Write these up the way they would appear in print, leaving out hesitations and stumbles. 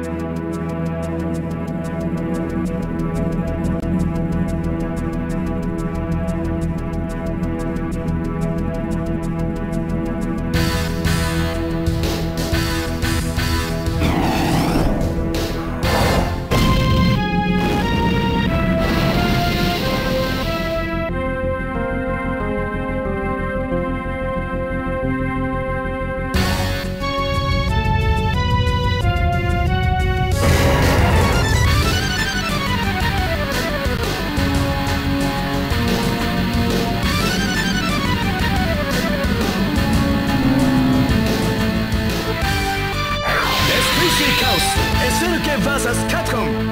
SNK vs カプコン。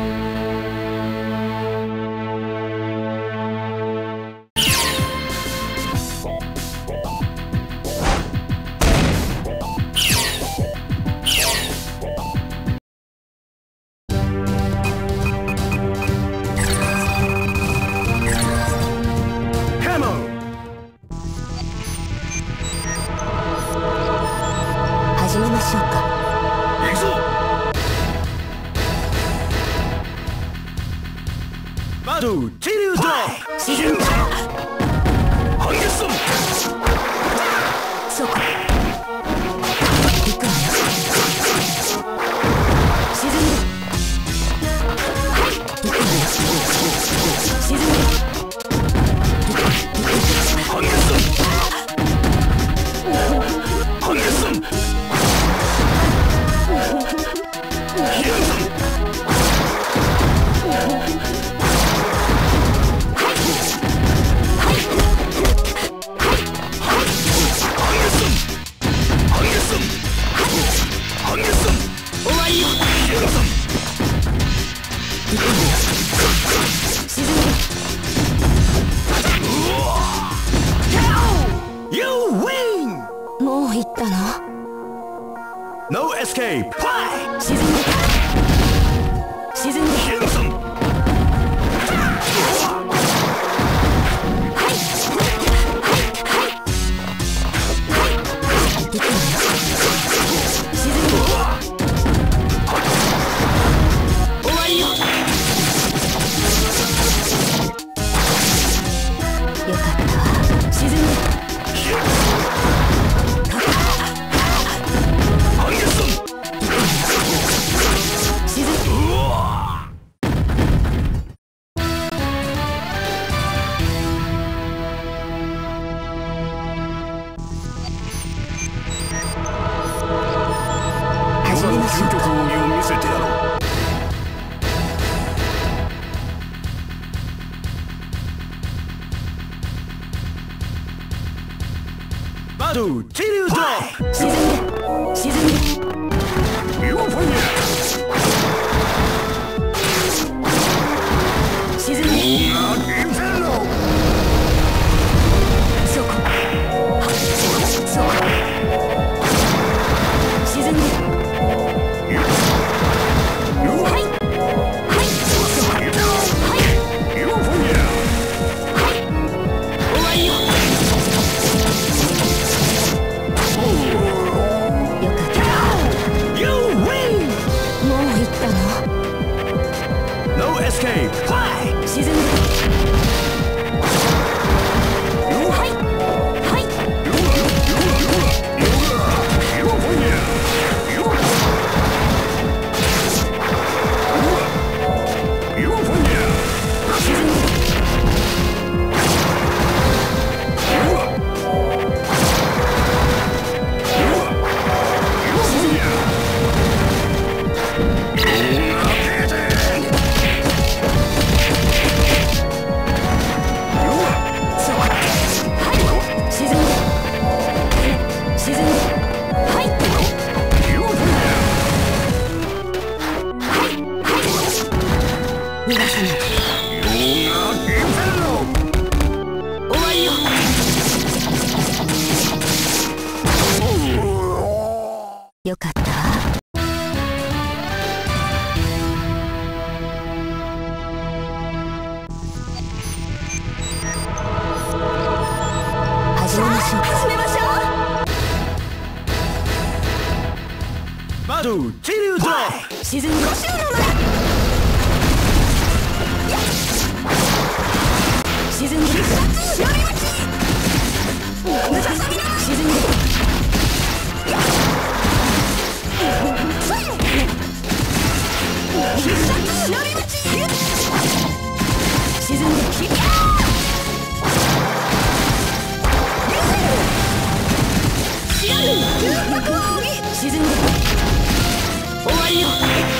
始めましょうか。 行くぞ。バドゥティリュード沈んだ。 ハンゲスン。 そこ行くわよ。沈んで。行くわよ。沈んで。 ハンゲスン。ハンゲスン。 もう行ったの？ No escape. 沈んで。沈んで。 究極奥義を見せてやろう。バドゥティリュード沈んで。沈んで。 ユーフォニア。 沈んで。そこ。そこ。沈んで。よかった。始めましょう。 ババトルチリュードロッ沈んで沈んで沈んで終わりよ。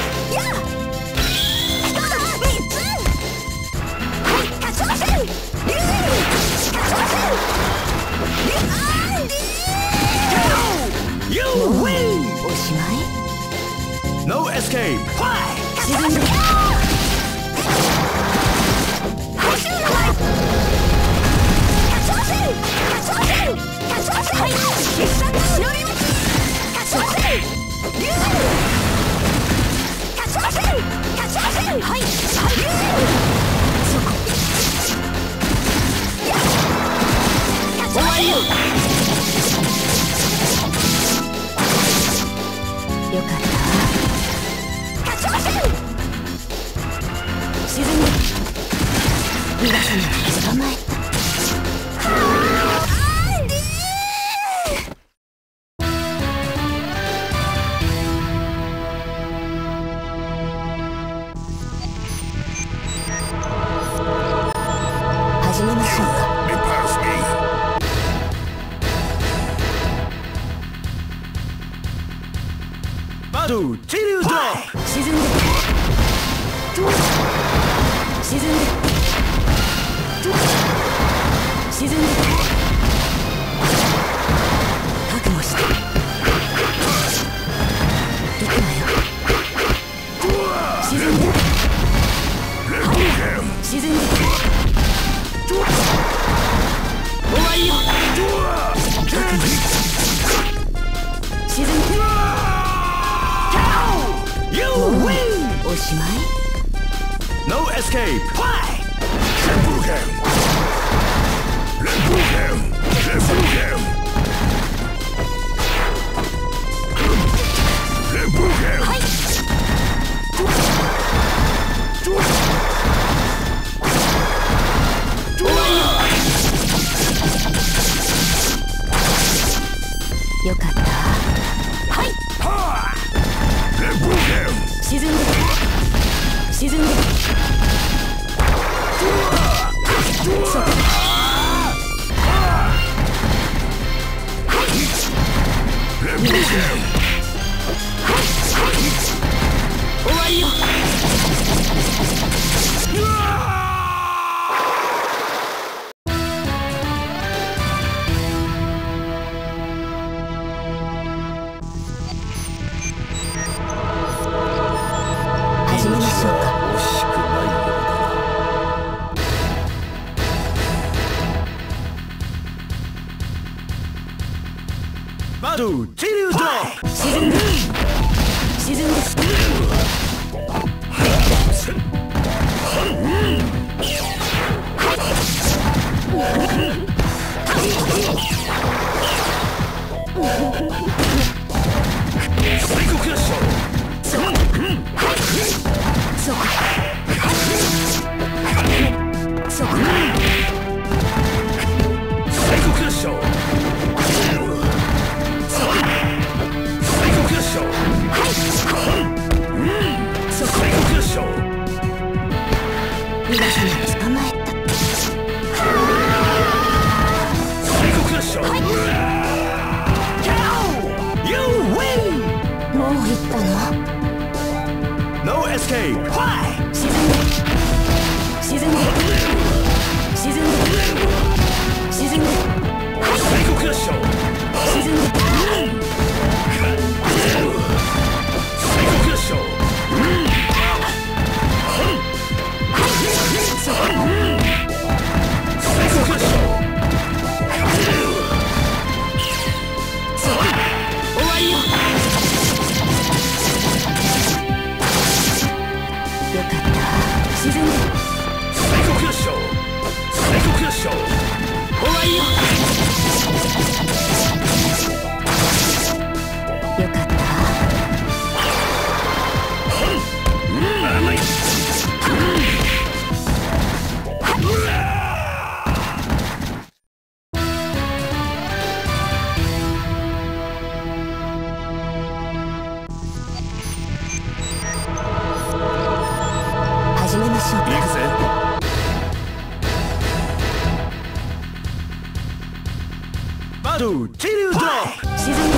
おしまい。 No escape 沈んでよかった。沈んで逃がさないで捕まえた。始めましょうか。 バトルチリュードロッ沈んで沈んで沈んで覚悟して行くわよ。沈んで沈んで終わりよ。覚悟沈んでおしまい。 No escape よかった。はい沈んで沈んでそこ逃がさない。終わりよ。始めましょうか。 惜しくないようだな。バトルチリュードロッ沈んで沈んで最高クラッシュそうそう最高クラッシュ最高クラッシュ最高クラッシュ逃がさないで捕まえた。 最高クラッシュ You win もう行ったの。 No escape 沈んで沈んで沈んで沈んで最高クラッシュ沈んで最高クラッシュそう最高クラッシュそう終わりよ。よかっトゥ治療ドロップ沈んで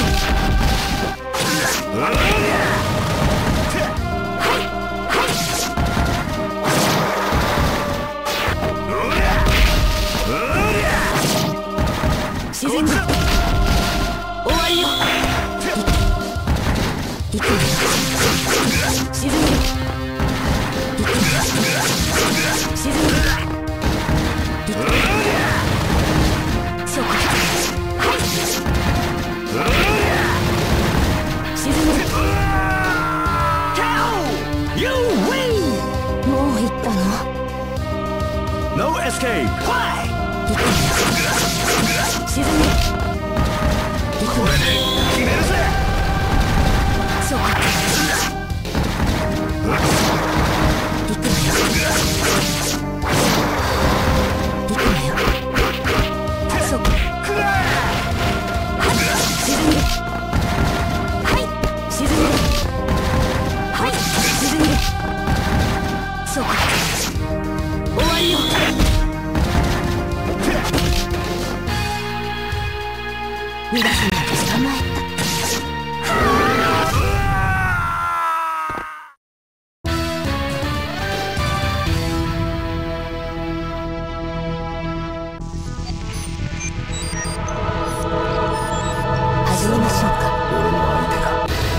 沈んで終わりよ行くよ沈んで行くよ沈んで行くよそうか沈んで You win! もう行ったの No escape! 行くよ沈んで行くよ決めるぜそうか行くわよ行くわよそうか沈んではい沈んではい沈んでそうか終わりよ逃がすなと捕まえた始めましょうか俺の相手だ。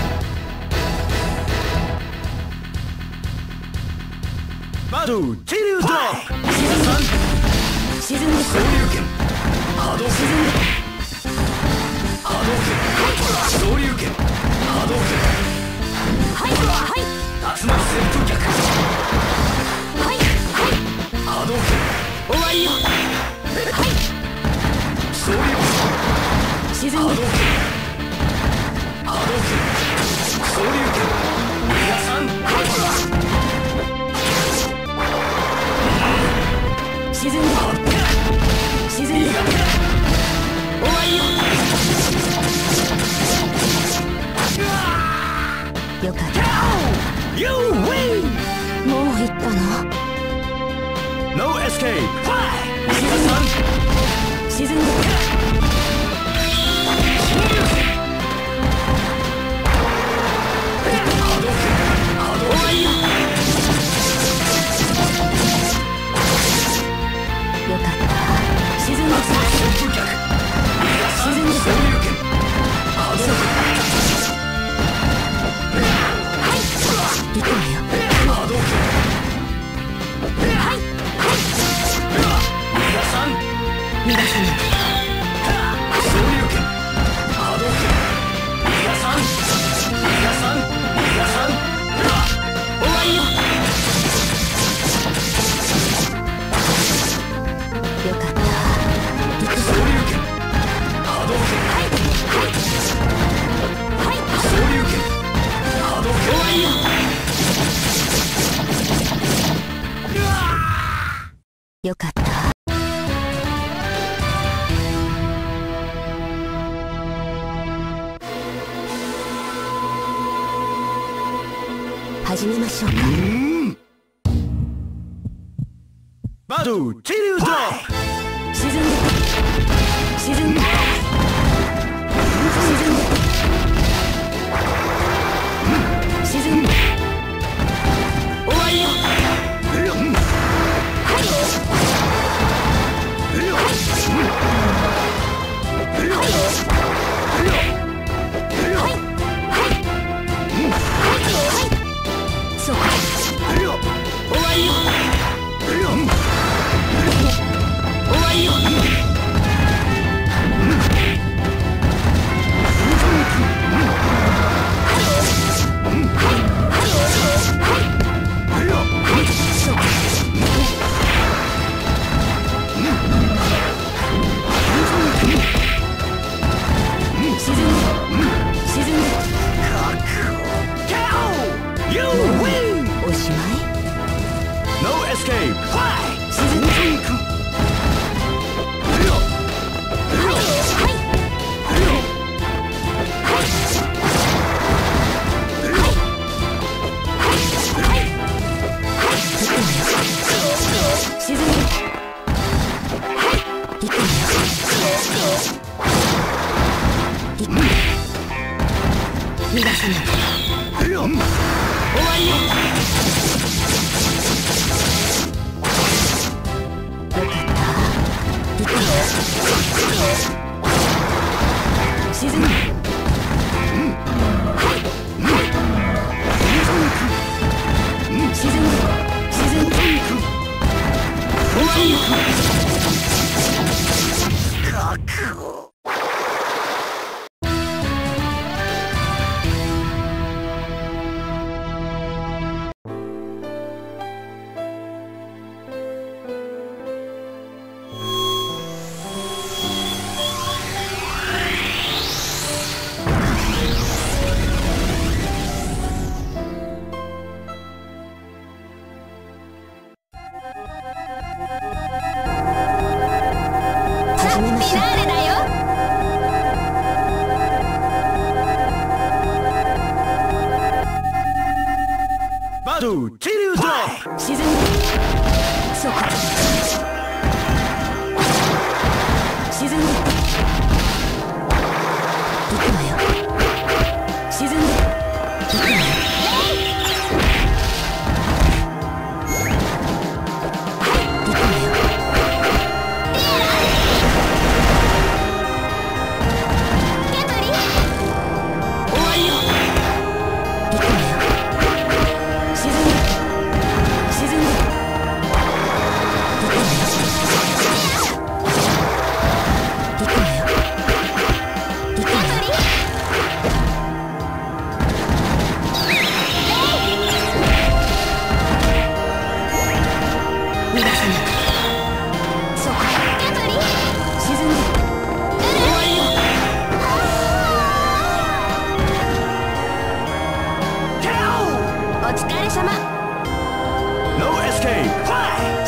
バトゥ治療ドロップ沈んで総流拳波動拳波動拳総流拳波動拳はいはい竜巻旋風脚はいはい波動拳終わりよはい総流拳沈んで波動拳波動拳総流拳皆さん沈んで沈んで終わりよよかった You win! もう行ったの No escape! 沈んで終わりよよかった沈んで旋風脚沈んで総流拳波動拳行くわよ波動拳はい皆さん逃がすな総流拳波動拳皆さん皆さん皆さん終わりよよかった行くぞ総流拳波動拳はい総流拳波動拳終わりよよかった始めましょうかバトゥ治療ドロップ沈んで沈んで沈んで沈んで終わりよそうか終わりよ逃がさない。終わりよ。よかった。行くよ。沈む。沈む。沈む。終わりよ。覚悟。始めましょう。フィナーレだよ。 バトルチリュードロップ。 沈む。そうか。沈んで。行くわよ。沈んで。行くわよ。行くわよ。ケトリ。終わりよ。行くわよ。沈んで。沈んで。行くわよ。行くわよ。行くわよ。逃がさない。そうか。ケトリ。沈んで。終わりよ。お疲れ様。 No escape. Fly.